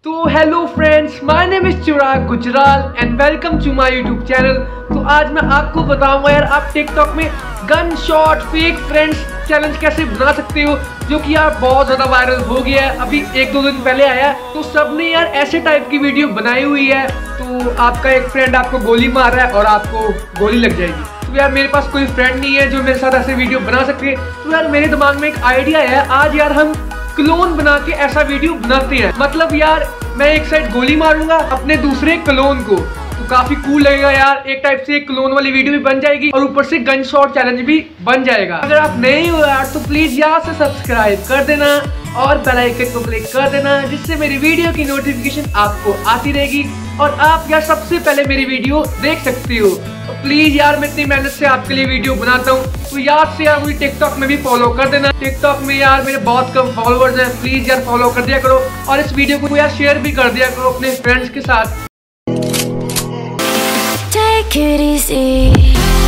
तो hello friends, my name is Chirag Gujral and welcome to my YouTube channel. तो आज मैं आपको बताऊंगा यार आप टिकटॉक में gun shot fake friends challenge कैसे बना सकते हो, जो कि यार बहुत ज्यादा वायरल हो गया है। अभी एक दो दिन पहले आया है, तो सबने यार ऐसे टाइप की वीडियो बनाई हुई है। तो आपका एक फ्रेंड आपको गोली मार रहा है और आपको गोली लग जाएगी। तो यार मेरे पास कोई फ्रेंड नहीं है जो मेरे साथ ऐसे वीडियो बना सके। तो यार मेरे दिमाग में एक आइडिया है, आज यार हम क्लोन बना के ऐसा वीडियो बनाते हैं। मतलब यार मैं एक साइड गोली मारूंगा अपने दूसरे क्लोन को, तो काफी कूल लगेगा यार। एक टाइप से एक क्लोन वाली वीडियो भी बन जाएगी और ऊपर से गन शॉट चैलेंज भी बन जाएगा। अगर आप नए हो यार तो प्लीज यहाँ से सब्सक्राइब कर देना और बेल आइकन को क्लिक कर देना, जिससे मेरी वीडियो की नोटिफिकेशन आपको आती रहेगी और आप यार सबसे पहले मेरी वीडियो देख सकते हो। तो प्लीज यार मैं इतनी मेहनत से आपके लिए वीडियो बनाता हूँ, तो याद से यार मुझे टिकटॉक में भी फॉलो कर देना। टिकटॉक में यार मेरे बहुत कम फॉलोअर्स हैं, प्लीज यार फॉलो कर दिया करो और इस वीडियो को यार शेयर भी कर दिया करो अपने फ्रेंड्स के साथ। Take it easy.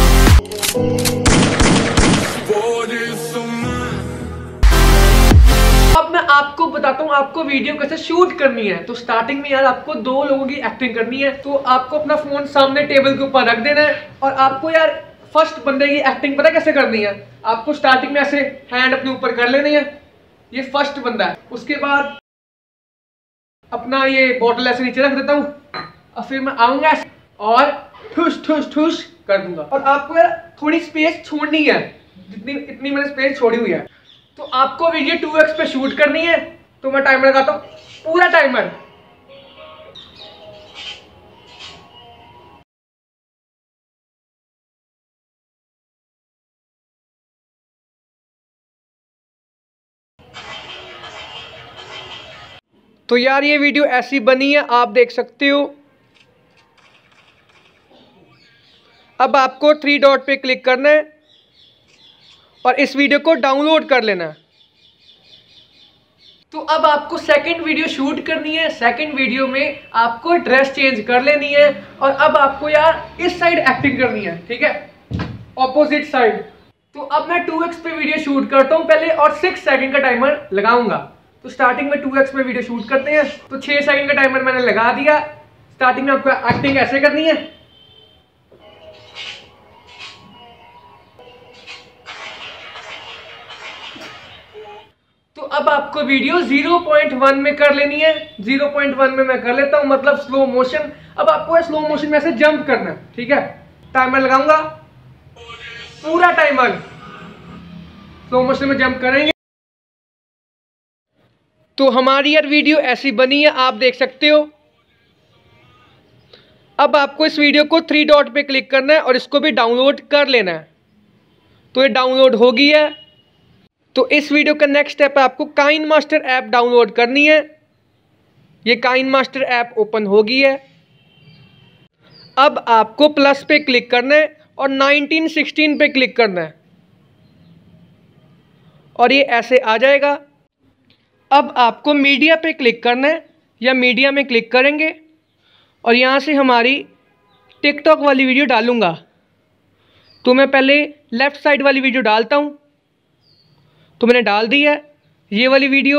अब मैं आपको बताता हूँ आपको वीडियो कैसे शूट करनी है। तो स्टार्टिंग में यार आपको दो लोगों की एक्टिंग करनी है। तो आपको अपना फोन सामने टेबल के ऊपर रख देना है और आपको यार फर्स्ट बंदे की एक्टिंग पता कैसे करनी है। आपको स्टार्टिंग में ऐसे हैंड अपने ऊपर कर लेनी है, ये फर्स्ट बंदा है। उसके बाद अपना ये बॉटल ऐसे नीचे रख देता हूँ और फिर मैं आऊंगा और ठुस ठुस ठुस कर दूंगा। और आपको यार थोड़ी स्पेस छोड़नी है, इतनी मैंने स्पेस छोड़ी हुई है। तो आपको वीडियो 2x पे शूट करनी है। तो मैं टाइमर लगाता हूँ, पूरा टाइमर। तो यार ये वीडियो ऐसी बनी है, आप देख सकते हो। अब आपको 3 डॉट पे क्लिक करना है और इस वीडियो को डाउनलोड कर लेना है। तो अब आपको सेकंड वीडियो शूट करनी है। सेकंड वीडियो में आपको ड्रेस चेंज कर लेनी है और अब आपको यार इस साइड एक्टिंग करनी है, ठीक है, ऑपोजिट साइड। तो अब मैं 2x पे वीडियो शूट करता हूँ पहले और 6 सेकंड का टाइमर लगाऊंगा। तो स्टार्टिंग में 2x पे वीडियो शूट करते हैं। तो 6 सेकंड का टाइमर मैंने लगा दिया। स्टार्टिंग में आपको एक्टिंग ऐसे करनी है। तो अब आपको वीडियो 0.1 में कर लेनी है। 0.1 में मैं कर लेता हूं, मतलब स्लो मोशन। अब आपको स्लो मोशन में से जंप करना है, ठीक है। टाइमर लगाऊंगा, पूरा टाइमर स्लो मोशन में जंप करेंगे। तो हमारी यार वीडियो ऐसी बनी है, आप देख सकते हो। अब आपको इस वीडियो को 3 डॉट पे क्लिक करना है और इसको भी डाउनलोड कर लेना है। तो ये डाउनलोड हो गई है। तो इस वीडियो का नेक्स्ट स्टेप है आपको काइन मास्टर ऐप डाउनलोड करनी है। ये काइन मास्टर ऐप ओपन हो गई है। अब आपको प्लस पे क्लिक करना है और 1916 पे क्लिक करना है और ये ऐसे आ जाएगा। अब आपको मीडिया पे क्लिक करना है या मीडिया में क्लिक करेंगे और यहाँ से हमारी टिकटॉक वाली वीडियो डालूंगा। तो मैं पहले लेफ्ट साइड वाली वीडियो डालता हूँ। तो मैंने डाल दी है ये वाली वीडियो।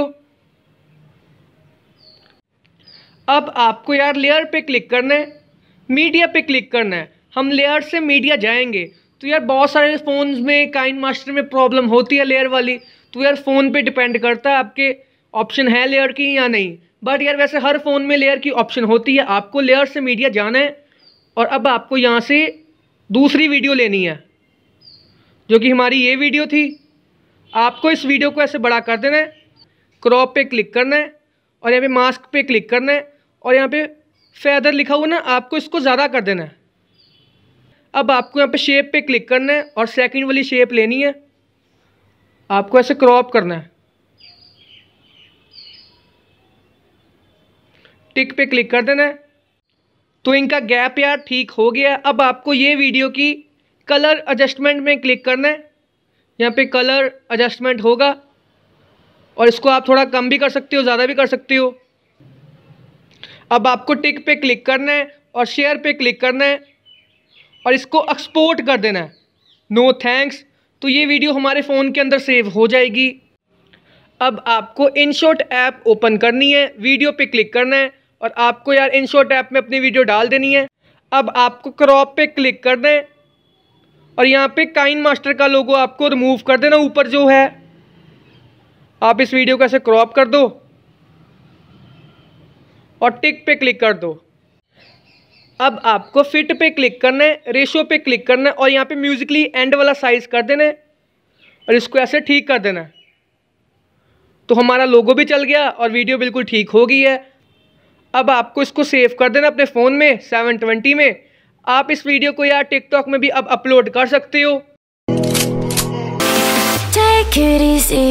अब आपको यार लेयर पे क्लिक करना है, मीडिया पे क्लिक करना है। हम लेयर से मीडिया जाएंगे। तो यार बहुत सारे फ़ोन्स में काइन मास्टर में प्रॉब्लम होती है लेयर वाली। तो यार फ़ोन पे डिपेंड करता है आपके ऑप्शन है लेयर की या नहीं। बट यार वैसे हर फ़ोन में लेयर की ऑप्शन होती है। आपको लेयर से मीडिया जाना है और अब आपको यहाँ से दूसरी वीडियो लेनी है, जो कि हमारी ये वीडियो थी। आपको इस वीडियो को ऐसे बड़ा कर देना है, क्रॉप पे क्लिक करना है और यहाँ पे मास्क पे क्लिक करना है और यहाँ पे फेदर लिखा हुआ ना, आपको इसको ज़्यादा कर देना है। अब आपको यहाँ पे शेप पे क्लिक करना है और सेकंड वाली शेप लेनी है। आपको ऐसे क्रॉप करना है, टिक पे क्लिक कर देना है। तो इनका गैप यार ठीक हो गया। अब आपको ये वीडियो की कलर एडजस्टमेंट में क्लिक करना है। यहाँ पे कलर एडजस्टमेंट होगा और इसको आप थोड़ा कम भी कर सकते हो, ज़्यादा भी कर सकते हो। अब आपको टिक पे क्लिक करना है और शेयर पे क्लिक करना है और इसको एक्सपोर्ट कर देना है, नो थैंक्स। तो ये वीडियो हमारे फ़ोन के अंदर सेव हो जाएगी। अब आपको InShot ऐप ओपन करनी है, वीडियो पे क्लिक करना है और आपको यार InShot ऐप में अपनी वीडियो डाल देनी है। अब आपको क्रॉप पे क्लिक करना है और यहाँ पे काइनमास्टर का लोगो आपको रिमूव कर देना ऊपर जो है। आप इस वीडियो को ऐसे क्रॉप कर दो और टिक पे क्लिक कर दो। अब आपको फिट पे क्लिक करना है, रेशो पे क्लिक करना है और यहाँ पे म्यूजिकली एंड वाला साइज कर देना है और इसको ऐसे ठीक कर देना है। तो हमारा लोगो भी चल गया और वीडियो बिल्कुल ठीक हो गई है। अब आपको इसको सेव कर देना अपने फ़ोन में 720 में। आप इस वीडियो को यार टिकटॉक में भी अब अपलोड कर सकते हो। Take it easy.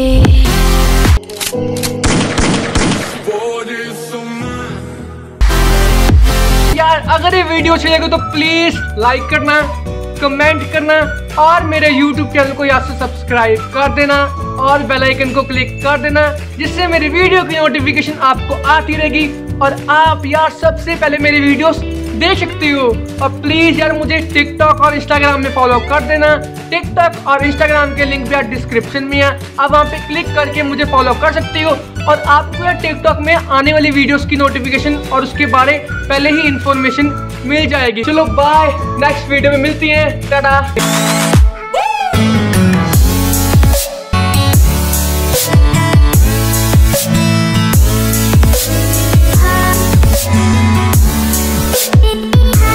यार अगर ये वीडियो अच्छी लगे तो प्लीज लाइक करना, कमेंट करना और मेरे YouTube चैनल को यहाँ से सब्सक्राइब कर देना और बेल आइकन को क्लिक कर देना, जिससे मेरी वीडियो की नोटिफिकेशन आपको आती रहेगी और आप यार सबसे पहले मेरी वीडियोस देख सकते हो। और प्लीज यार मुझे टिकटॉक और इंस्टाग्राम में फॉलो कर देना। टिकटॉक और इंस्टाग्राम के लिंक भी यार डिस्क्रिप्शन में है, आप वहाँ पे क्लिक करके मुझे फॉलो कर सकते हो और आपको यार टिकटॉक में आने वाली वीडियोस की नोटिफिकेशन और उसके बारे पहले ही इंफॉर्मेशन मिल जाएगी। चलो बाय, नेक्स्ट वीडियो में मिलती हैं, टाटा।